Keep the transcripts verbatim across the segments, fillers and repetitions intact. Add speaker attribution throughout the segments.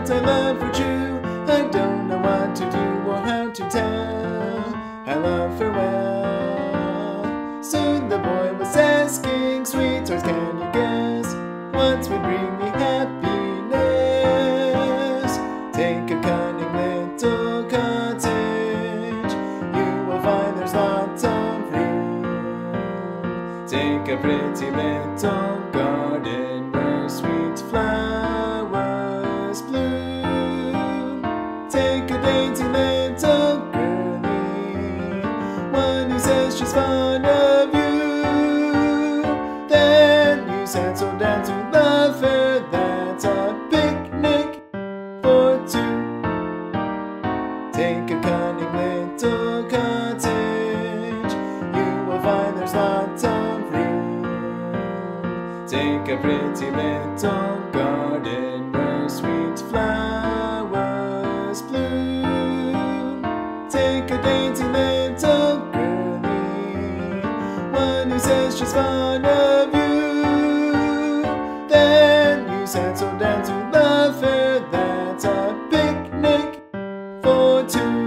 Speaker 1: what I love for true. I don't know what to do or how to tell. I love her well. Soon the boy was asking, sweetheart, can you guess what would bring me happiness? Take a cunning little cottage, you will find there's lots of room. Take a pretty little garden where sweet flowers bloom. Take a dainty little girlie, one who says she's fond of you. Then you settle down to love her, that's a picnic for two. Take a cunning little cottage, you will find there's lots of room. Take a pretty little garden where sweet flowers bloom. Take a dainty little girlie, one who says she's fond of you. Then you settle down to love her, that's a picnic for two.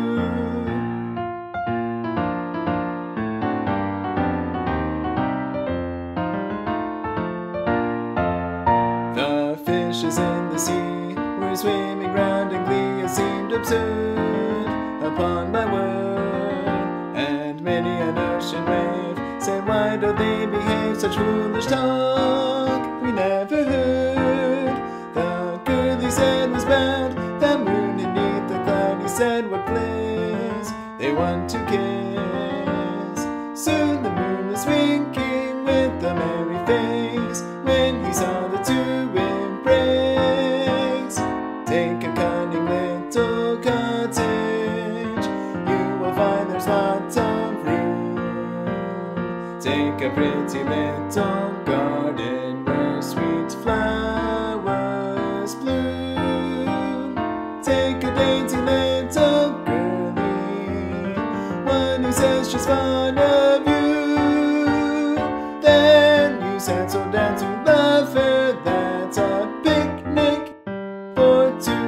Speaker 1: The fishes in the sea were swimming round in glee. It seemed absurd, upon my word. And many an ocean wave said, why do they behave such foolish talk? We never heard. The girl he said was bound, the moon beneath the cloud. He said, what place they want to kiss. Soon the moon was winking with a merry face when he saw the two embrace. Take a cunning little cottage, you will find there's lots of room. Take a pretty little garden where sweet flowers bloom. Take a dainty little girlie, one who says she's fond of you. Then you settle down to love her, that's a picnic for two.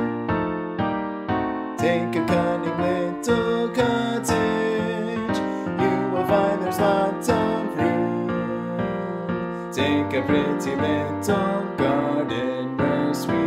Speaker 1: Take a cunning little cottage, you will find there's lots of room. Take a pretty little garden where sweet